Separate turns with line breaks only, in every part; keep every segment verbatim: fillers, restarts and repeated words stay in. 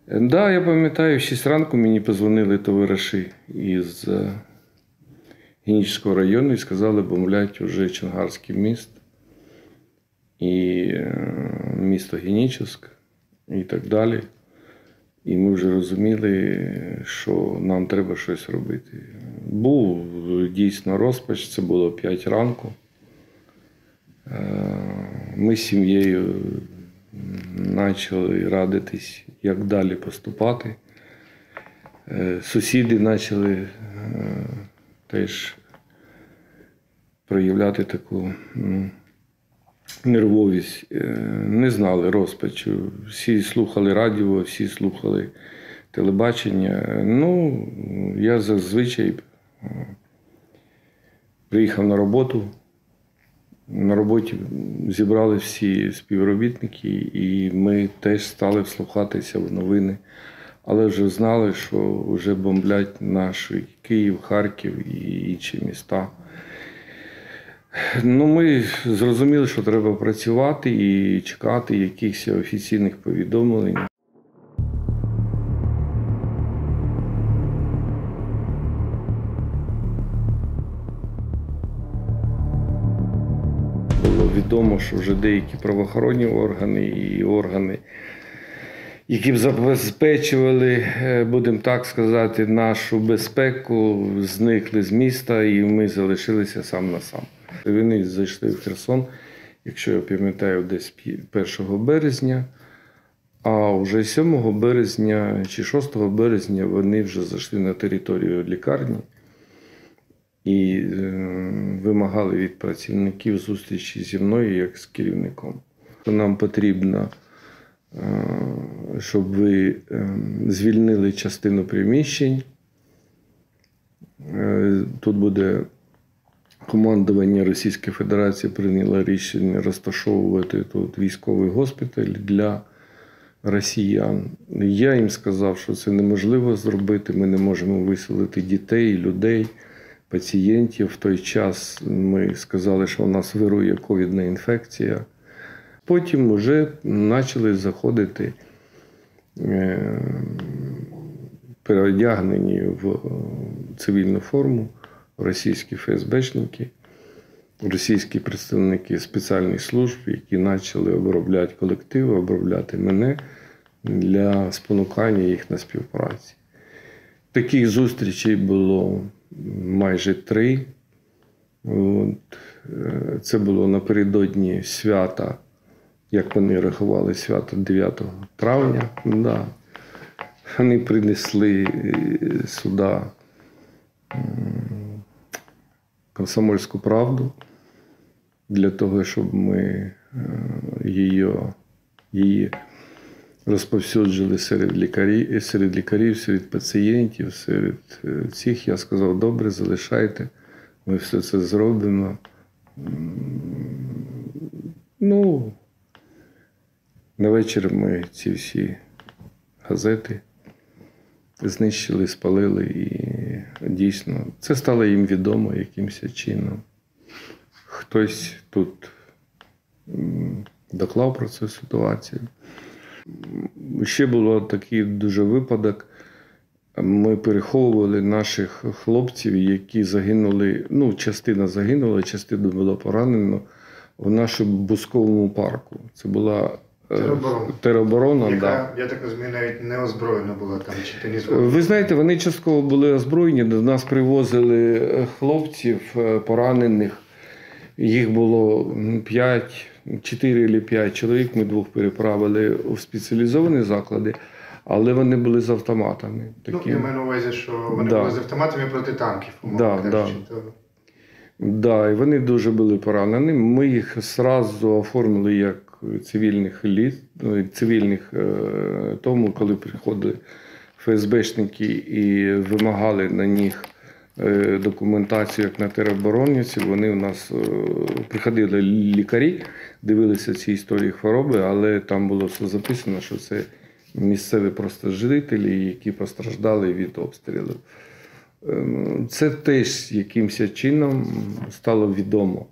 Так, да, я пам'ятаю, в шість ранку мені позвонили товариші із Генічеського району і сказали, бомблять вже Чонгарський міст і місто Генічеськ і так далі. І ми вже розуміли, що нам треба щось робити. Був дійсно розпач, це було п'ять ранку. Ми з сім'єю почали радитись, як далі поступати. Сусіди почали теж проявляти таку нервовість. Не знали розпачу. Всі слухали радіо, всі слухали телебачення. Ну, я зазвичай приїхав на роботу. На роботі зібрали всі співробітники, і ми теж стали вслухатися в новини. Але вже знали, що вже бомблять наш Київ, Харків і інші міста. Ну, ми зрозуміли, що треба працювати і чекати якихось офіційних повідомлень. Було відомо, що вже деякі правоохоронні органи і органи, які б забезпечували, будемо так сказати, нашу безпеку, зникли з міста, і ми залишилися сам на сам. Вони зайшли в Херсон, якщо я пам'ятаю, десь першого березня, а вже сьомого березня чи шостого березня вони вже зайшли на територію лікарні і вимагали від працівників зустрічі зі мною як з керівником. Нам потрібно, щоб ви звільнили частину приміщень. Тут буде командування Російської Федерації прийняло рішення розташовувати тут військовий госпіталь для росіян. Я їм сказав, що це неможливо зробити, ми не можемо виселити дітей, людей, пацієнтів. В той час ми сказали, що у нас вирує ковідна інфекція. Потім вже почали заходити переодягнені в цивільну форму російські ФСБшники, російські представники спеціальних служб, які почали обробляти колектив, обробляти мене для спонукання їх на співпраці. Таких зустрічей було майже три. Це було напередодні свята, як вони рахували, свято дев'ятого травня. Да. Вони принесли сюди «Комсомольську правду» для того, щоб ми її, її розповсюджили серед лікарів, серед лікарів, серед пацієнтів, серед цих. Я сказав, добре, залишайте, ми все це зробимо. Ну, на вечір ми ці всі газети знищили, спалили, і дійсно це стало їм відомо якимось чином. Хтось тут доклав про цю ситуацію. Ще був такий дуже випадок. Ми переховували наших хлопців, які загинули, ну, частина загинула, частина була поранена в нашому Бузковому парку. Це була тероборона. тероборона
Яка,
да.
Я так розумію, навіть не озброєна була там, чи ти не згоден?
Ви знаєте, вони частково були озброєні, до нас привозили хлопців поранених. Їх було п'ять, чотири або п'ять чоловік, ми двох переправили у спеціалізовані заклади, але вони були з автоматами.
Такі. Ну, я маю на увазі, що вони да. були з автоматами проти танків.
Да, да. Да, і вони дуже були поранені. Ми їх одразу оформили як цивільних літ, цивільних тому, коли приходили ФСБшники і вимагали на них документацію як на тероборонівців. Вони у нас приходили лікарі, дивилися ці історії хвороби, але там було все записано, що це місцеві просто жителі, які постраждали від обстрілів. Це теж якимось чином стало відомо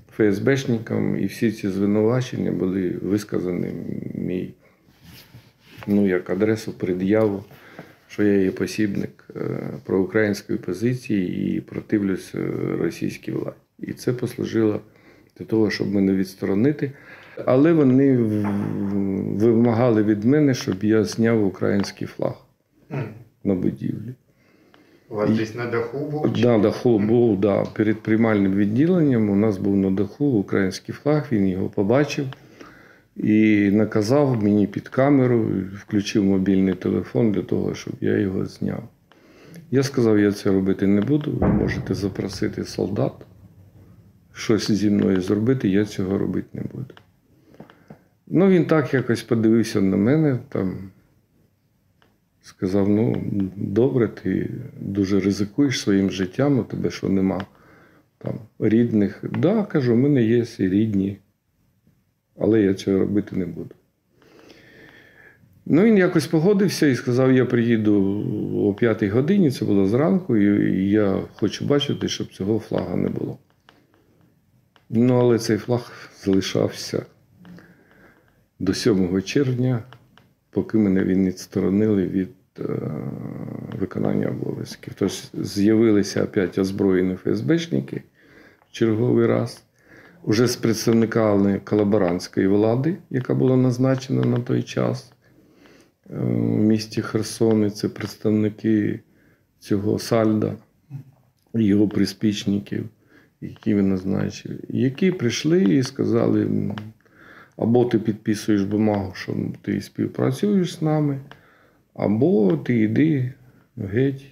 ФСБшникам, і всі ці звинувачення були висказані в мій ну, як адресу, пред'яву, що я є посібник проукраїнської позиції і противлюсь російській владі. І це послужило для того, щоб мене відсторонити. Але вони вимагали від мене, щоб я зняв український флаг mm. на будівлі.
У вас десь на даху був?
Так, на даху був, да. Перед приймальним відділенням у нас був на даху український флаг, він його побачив і наказав мені під камеру, включив мобільний телефон для того, щоб я його зняв. Я сказав, я це робити не буду, ви можете запросити солдат, щось зі мною зробити, я цього робити не буду. Ну, він так якось подивився на мене, там, сказав, ну, добре, ти дуже ризикуєш своїм життям, у тебе що, нема там рідних. Так, да, кажу, в мене є і рідні, але я цього робити не буду. Ну, він якось погодився і сказав, я приїду о п'ятій годині, це було зранку, і я хочу бачити, щоб цього флага не було. Ну, але цей флаг залишався до сьомого червня, поки мене він відсторонили від е, виконання обов'язків. Тож з'явилися опять озброєні ФСБшники в черговий раз, уже з представниками колаборантської влади, яка була назначена на той час е, в місті Херсоні. Це представники цього Сальда, його приспічників, які він назначив, які прийшли і сказали, або ти підписуєш бумагу, що ти співпрацюєш з нами, або ти йди геть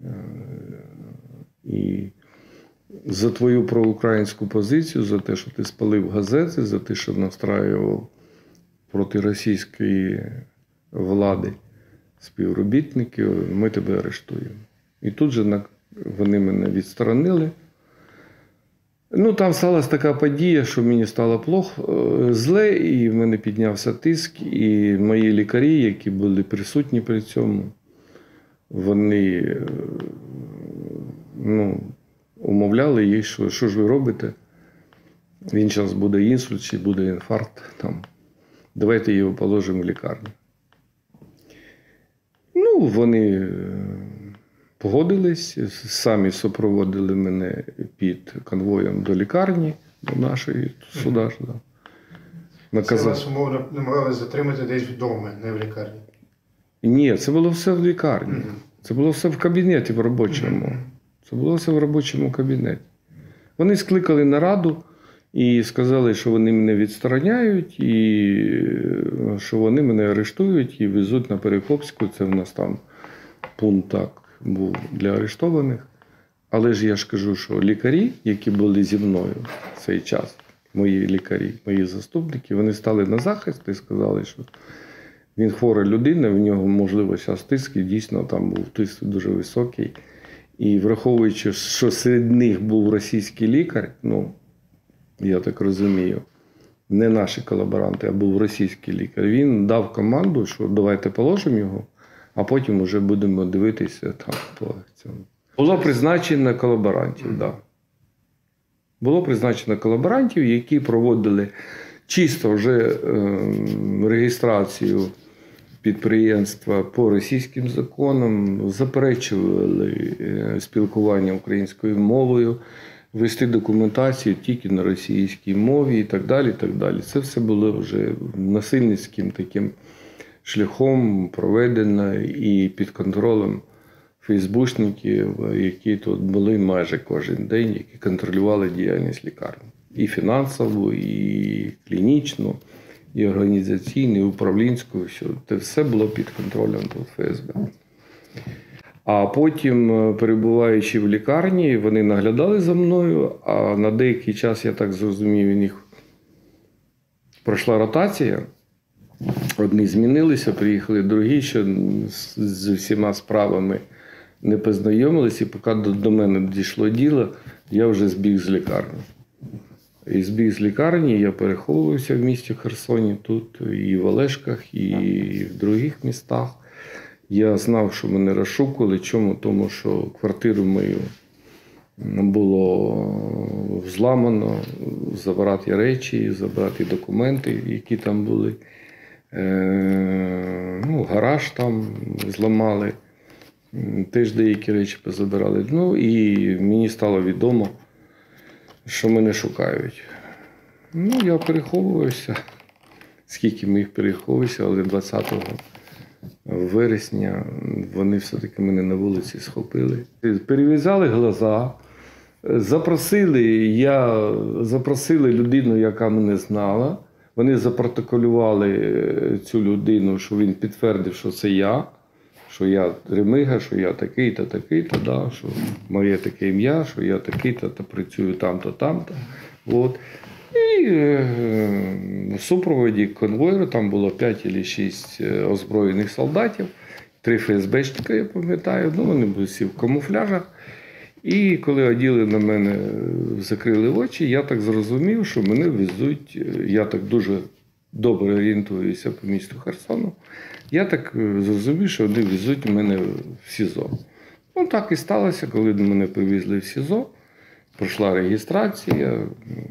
і за твою проукраїнську позицію, за те, що ти спалив газети, за те, що настраював проти російської влади співробітників, ми тебе арештуємо. І тут же вони мене відсторонили. Ну, там сталася така подія, що мені стало плохо, зле, і в мене піднявся тиск, і мої лікарі, які були присутні при цьому, вони, ну, умовляли їх, що, що ж ви робите, він зараз буде інсульт чи буде інфаркт, там, давайте його положимо в лікарню. Ну, вони погодились, самі супроводили мене під конвоєм до лікарні, до нашої суда. Да.
Наказав... Це вас, умовно, намагалися затримати десь вдома, не в лікарні?
Ні, це було все в лікарні. Mm-hmm. Це було все в кабінеті в робочому. Mm-hmm. Це було все в робочому кабінеті. Вони скликали нараду і сказали, що вони мене відстороняють, і що вони мене арештують і везуть на Перекопську. Це в нас там пункт так був для арештованих. Але ж я ж кажу, що лікарі, які були зі мною в цей час, мої лікарі, мої заступники, вони стали на захист і сказали, що він хвора людина, в нього, можливо, зараз тиск, і дійсно там був тиск дуже високий. І враховуючи, що серед них був російський лікар, ну, я так розумію, не наші колаборанти, а був російський лікар, він дав команду, що давайте положимо його, а потім вже будемо дивитися там по цьому. Було призначено колаборантів, так. Да. Було призначено колаборантів, які проводили чисто вже е, реєстрацію підприємства по російським законам, заперечували е, спілкування українською мовою, вести документацію тільки на російській мові і так далі. І так далі. Це все було вже насильницьким таким шляхом проведено і під контролем фейсбучників, які тут були майже кожен день, які контролювали діяльність лікарні. І фінансову, і клінічну, і організаційну, і управлінську. Це все було під контролем тут ФСБ. А потім, перебуваючи в лікарні, вони наглядали за мною, а на деякий час, я так зрозумів, у них пройшла ротація. Одні змінилися, приїхали другі, що з всіма справами не познайомилися, і поки до, до мене дійшло діло, я вже збіг з лікарні. І збіг з лікарні, я переховувався в місті Херсоні, тут, і в Олешках, і в других містах. Я знав, що мене розшукували. Чому? Тому що квартиру мою було зламано, забрати речі, забрати документи, які там були. Е, ну, гараж там зламали, теж деякі речі позабирали. Ну і мені стало відомо, що мене шукають. Ну, я переховувався, скільки міг переховувався, але двадцятого вересня вони все-таки мене на вулиці схопили. Перев'язали глаза, запросили, я, запросили людину, яка мене знала. Вони запротоколювали цю людину, що він підтвердив, що це я, що я Ремига, що я такий-то, такий-то, да, що моє таке ім'я, що я такий-то, та працюю там-то, там-то. От. І е, в супроводі конвойера там було п'ять або шість озброєних солдатів, три ФСБшника, я пам'ятаю, ну вони були всі в камуфляжах. І коли оділи на мене, закрили очі, я так зрозумів, що мене везуть, я так дуже добре орієнтуюся по місту Херсону, я так зрозумів, що вони везуть мене в СІЗО. Ну так і сталося, коли мене привезли в СІЗО, пройшла реєстрація,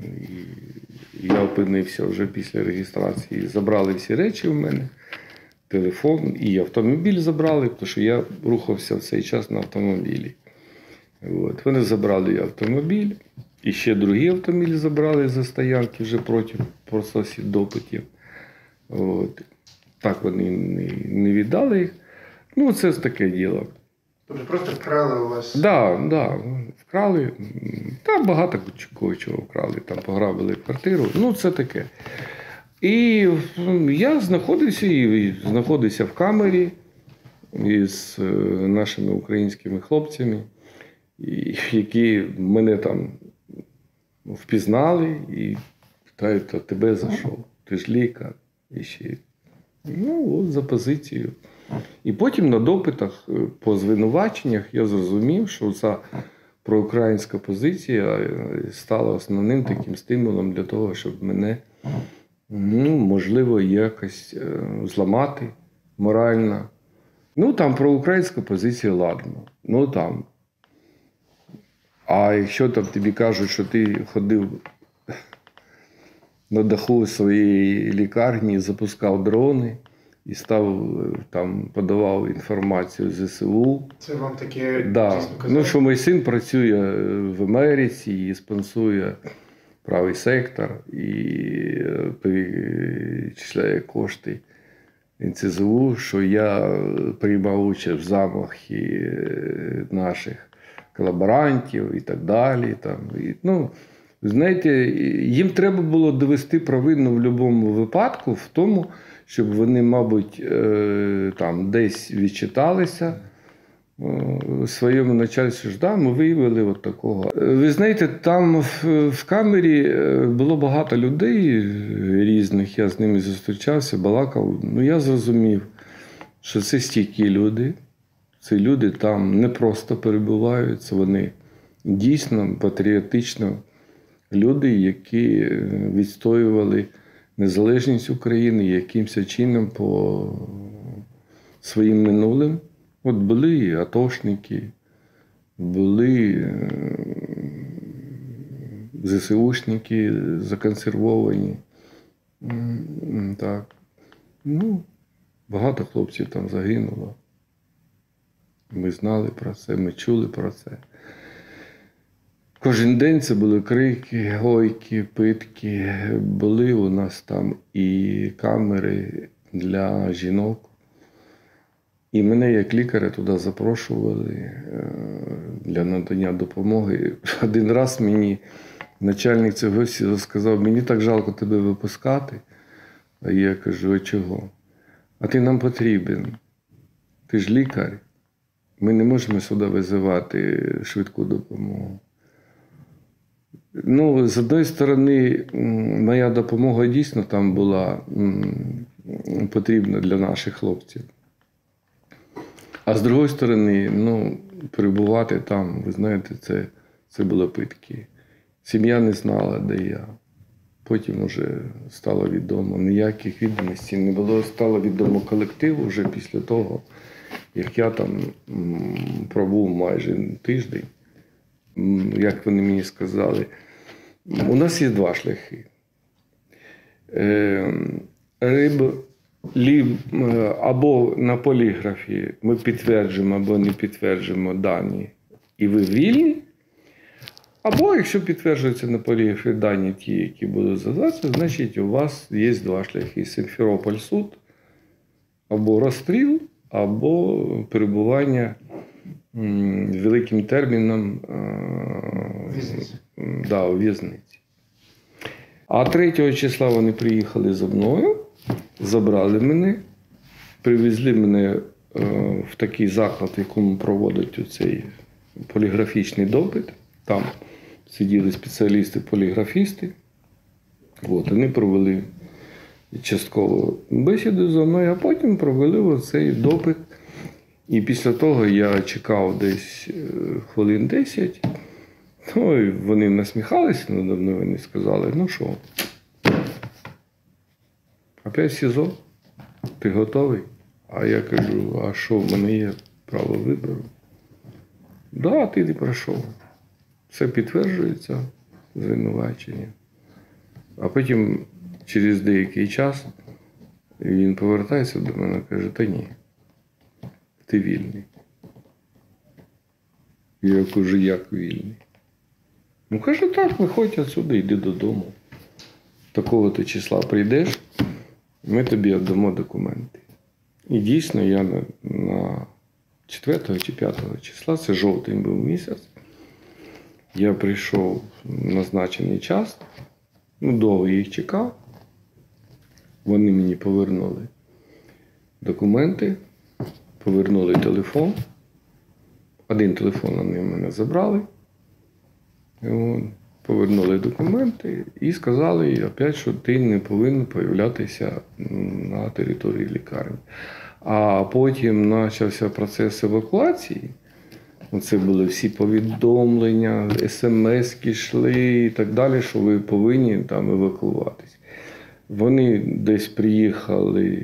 я опинився вже після реєстрації, забрали всі речі в мене, телефон і автомобіль забрали, тому що я рухався в цей час на автомобілі. От. Вони забрали автомобіль, і ще другий автомобіль забрали за стоянки вже проти процесів допитів. От. Так вони не, не віддали їх. Ну, це таке діло.
Тобто просто вкрали у вас?
Так, да, да, вкрали. Там багато кого чого вкрали, там пограбили квартиру. Ну, це таке. І я знаходився, і знаходився в камері із нашими українськими хлопцями, які мене там впізнали і питають, а тебе за що? Ти ж лікар. І ще. Ну, от за позицію. І потім на допитах по звинуваченнях я зрозумів, що ця проукраїнська позиція стала основним таким стимулом для того, щоб мене, ну, можливо, якось зламати морально. Ну, там проукраїнська позиція, ладно. Ну, там. А якщо там тобі кажуть, що ти ходив на даху своєї лікарні, запускав дрони і став, там, подавав інформацію ЗСУ.
Це вам таке
да.
дійсно казали?
Ну, що мій син працює в Америці і спонсує правий сектор і перечисляє кошти ен це зе у, що я приймав участь в замахі наших колаборантів і так далі. Там. І, ну, знаєте, їм треба було довести провину в будь-якому випадку в тому, щоб вони, мабуть, там десь відчиталися своєму начальству, що да, ми виявили от такого. Ви знаєте, там в, в камері було багато людей різних, я з ними зустрічався, балакав. Ну, я зрозумів, що це стійкі люди. Ці люди там не просто перебувають, це вони дійсно патріотично люди, які відстоювали незалежність України якимось чином по своїм минулим. От були і атошники, були зе се ушники законсервовані. Так. Ну, багато хлопців там загинуло. Ми знали про це, ми чули про це. Кожен день це були крики, гойки, питки. Були у нас там і камери для жінок. І мене як лікаря туди запрошували для надання допомоги. Один раз мені начальник цього всього сказав, мені так жалко тебе випускати. А я кажу, а чого? А ти нам потрібен. Ти ж лікар. Ми не можемо сюди визивати швидку допомогу. Ну, з однієї сторони, моя допомога дійсно там була потрібна для наших хлопців. А з другої сторони, ну, перебувати там, ви знаєте, це, це було питки. Сім'я не знала, де я. Потім вже стало відомо, ніяких відомостей не було. Стало відомо колективу вже після того, як я там пробув майже тиждень. Як вони мені сказали, у нас є два шляхи. Риб лі- е, або на поліграфі ми підтверджуємо або не підтверджуємо дані, і ви вільні. Або, якщо підтверджуються на поліграфі дані ті, які будуть задатися, значить у вас є два шляхи. Сімферополь суд, або розстріл, або перебування м, великим терміном е,
В'язниці.
да, у в'язниці. А третього числа вони приїхали за мною, забрали мене, привезли мене е, в такий заклад, в якому проводять цей поліграфічний допит. Там сиділи спеціалісти-поліграфісти. От, вони провели частково бесіду зі мною, а потім провели оцей допит. І після того я чекав десь е, хвилин десять. Ну, і вони насміхалися надо мною, вони сказали, ну що, опять в СІЗО? Ти готовий? А я кажу, а що, в мене є право вибору? Да, ти не пройшов. Все підтверджується, звинувачення. А потім, через деякий час, він повертається до мене і каже, та ні, ти вільний. Я кажу, як вільний? Ну, каже, так, виходь отсюди, йди додому. Такого-то числа прийдеш, ми тобі віддамо документи. І дійсно, я на, на четвертого чи п'ятого числа, це жовтень був місяць, я прийшов в назначений час, ну, довго їх чекав, вони мені повернули документи, повернули телефон, один телефон вони в мене забрали, от, повернули документи і сказали опять, що ти не повинен появлятися на території лікарні. А потім почався процес евакуації. Це були всі повідомлення, смс-ки йшли і так далі, що ви повинні там евакуюватися. Вони десь приїхали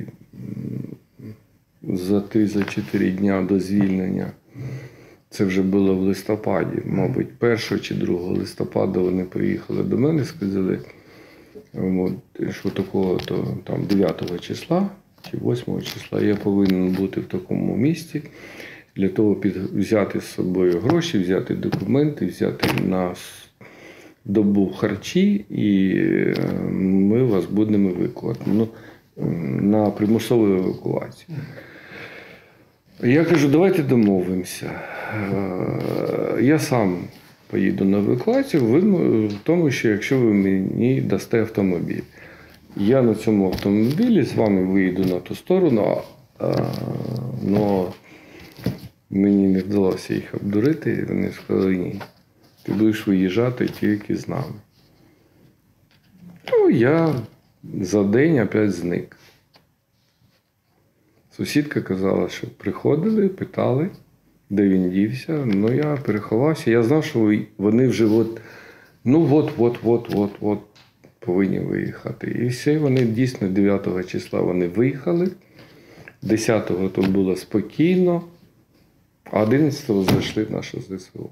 за три-чотири дня до звільнення. Це вже було в листопаді, мабуть, першого чи другого листопада вони приїхали до мене і сказали, що такого то там дев'ятого числа чи восьмого числа я повинен бути в такому місці для того, під, взяти з собою гроші, взяти документи, взяти на добу харчі, і ми вас будемо евакуювати ну, на примусову евакуацію. Я кажу, давайте домовимося. Я сам поїду на евакуацію, в тому, що якщо ви мені дасте автомобіль. Я на цьому автомобілі з вами виїду на ту сторону, але мені не вдалося їх обдурити. Вони сказали, ні, ти будеш виїжджати тільки з нами. Ну, я за день опять зник. Сусідка казала, що приходили, питали, де він дівся. Ну, я переховався. Я знав, що вони вже от, ну от, от, от, от, от, повинні виїхати. І все, вони дійсно дев'ятого числа вони виїхали. десятого то було спокійно, а одинадцятого зайшли в наше ЗСУ.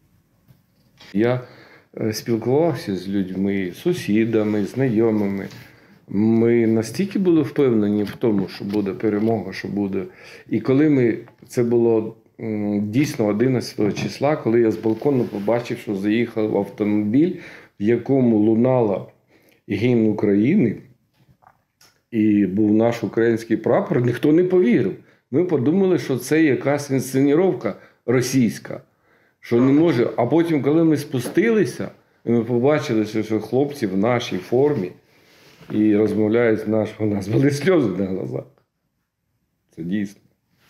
Я спілкувався з людьми, сусідами, знайомими. Ми настільки були впевнені в тому, що буде перемога, що буде. І коли ми, це було дійсно одинадцятого числа, коли я з балкону побачив, що заїхав автомобіль, в якому лунала гімн України, і був наш український прапор, ніхто не повірив. Ми подумали, що це якась інсценіровка російська, що не може. А потім, коли ми спустилися, ми побачили, що хлопці в нашій формі і розмовляють наш, у нас були сльози на глазах. Це дійсно.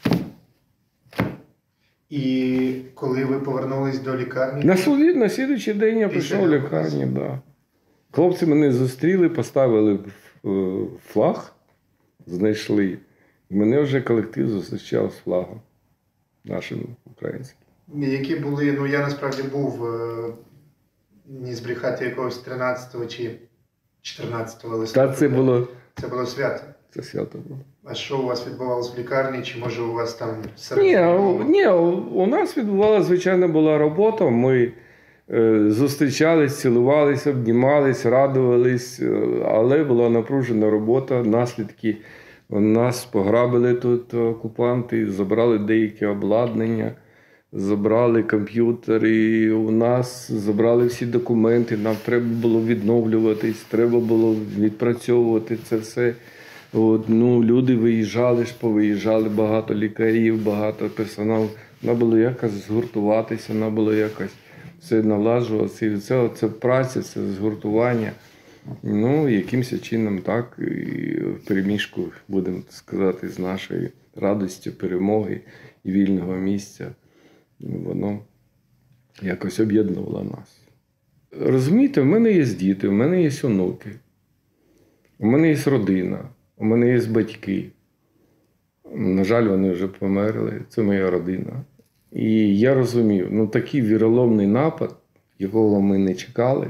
І коли ви повернулись до лікарні?
На суді, на слідуючий день я прийшов в лікарню, так. Да. Хлопці мене зустріли, поставили флаг, знайшли. І мене вже колектив зустрічав з флагом нашим українським.
Які були, ну я насправді був, не збрехати, якогось тринадцятого чи чотирнадцятого листопада.
Та це було...
Це було свято?
Це свято було.
А що у вас відбувалося в лікарні? Чи може у вас там...
Ні, ні, у нас відбувалася, звичайно, була робота. Ми е, зустрічались, цілувалися, обнімались, радувались, але була напружена робота, наслідки Нас пограбили тут окупанти, забрали деяке обладнання, забрали комп'ютери у нас, забрали всі документи. Нам треба було відновлюватись, треба було відпрацьовувати це все. От, ну, люди виїжджали ж, повиїжджали, багато лікарів, багато персоналу. Треба було якось згуртуватися, треба було якось все наладжуватися. І це, це праця, це згуртування. Ну, якимось чином так, і в переміжку, будемо сказати, з нашою радістю перемоги і вільного місця, воно якось об'єднувало нас. Розумієте, в мене є діти, в мене є онуки, у мене є родина, у мене є батьки. На жаль, вони вже померли, це моя родина. І я розумію, ну такий віроломний напад, якого ми не чекали,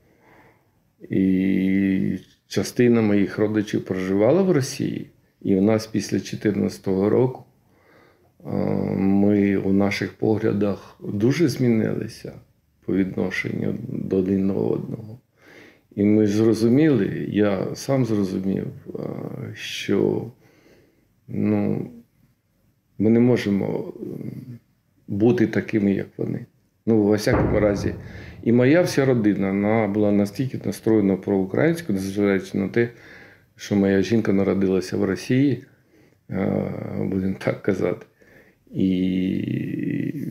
і частина моїх родичів проживала в Росії. І у нас після дві тисячі чотирнадцятого року ми у наших поглядах дуже змінилися по відношенню до один одного. І ми зрозуміли, я сам зрозумів, що ну, ми не можемо бути такими, як вони. Ну, во всякому разі. І моя вся родина, вона була настільки настроєна проукраїнську, незважаючи на те, що моя жінка народилася в Росії, будемо так казати. І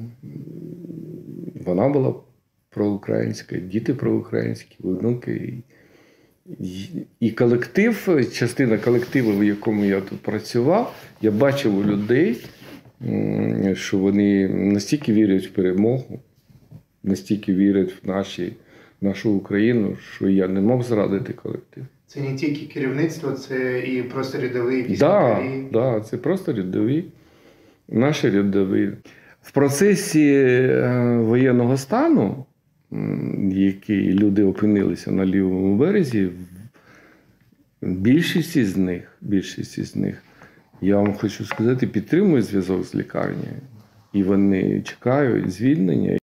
вона була проукраїнська, діти проукраїнські, онуки. І колектив, частина колективу, в якому я тут працював, я бачив у людей, що вони настільки вірять в перемогу, настільки вірять в наші, нашу Україну, що я не мог зрадити колектив.
Це не тільки керівництво, це і просто рядові якісь
Так,
лікарі.
да, це просто рядові, наші рядові. В процесі воєнного стану, який люди опинилися на лівому березі, більшість із них, більшість із них, я вам хочу сказати, підтримують зв'язок з лікарнею. І вони чекають звільнення.